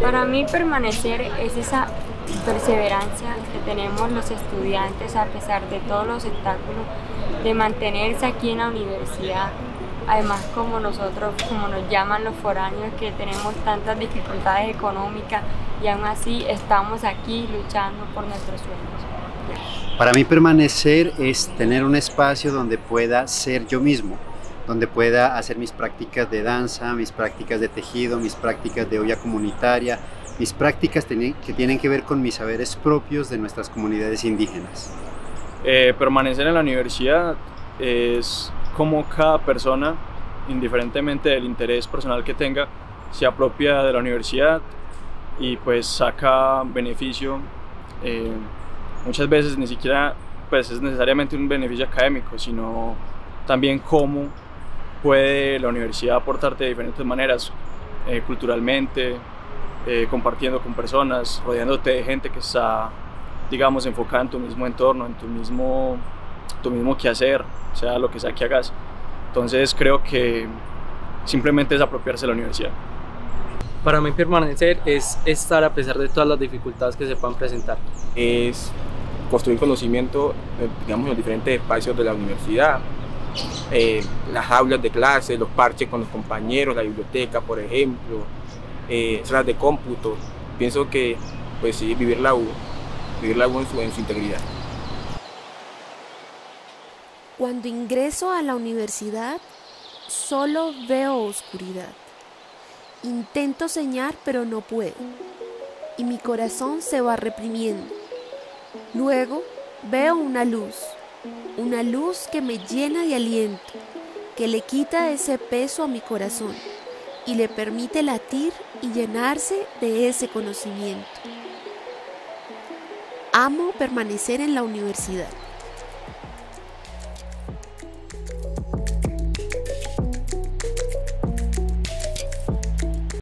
Para mí permanecer es esa perseverancia que tenemos los estudiantes a pesar de todos los obstáculos, de mantenerse aquí en la universidad. Además, como nosotros, como nos llaman los foráneos, que tenemos tantas dificultades económicas y aún así estamos aquí luchando por nuestros sueños. Para mí permanecer es tener un espacio donde pueda ser yo mismo, donde pueda hacer mis prácticas de danza, mis prácticas de tejido, mis prácticas de olla comunitaria, mis prácticas que tienen que ver con mis saberes propios de nuestras comunidades indígenas. Permanecer en la universidad es como cada persona, indiferentemente del interés personal que tenga, se apropia de la universidad y pues saca beneficio. Muchas veces ni siquiera pues, es necesariamente un beneficio académico, sino también cómo puede la universidad aportarte de diferentes maneras, culturalmente, compartiendo con personas, rodeándote de gente que está, digamos, enfocada en tu mismo entorno, en tu mismo quehacer, sea lo que sea que hagas. Entonces creo que simplemente es apropiarse de la universidad. Para mí permanecer es estar a pesar de todas las dificultades que se puedan presentar. Es construir conocimiento, digamos, en los diferentes espacios de la universidad, las aulas de clase, los parches con los compañeros, la biblioteca, por ejemplo, salas de cómputo. Pienso que, pues sí, vivir la U en su integridad. Cuando ingreso a la universidad, solo veo oscuridad. Intento soñar, pero no puedo. Y mi corazón se va reprimiendo. Luego veo una luz que me llena de aliento, que le quita ese peso a mi corazón y le permite latir y llenarse de ese conocimiento. Amo permanecer en la universidad.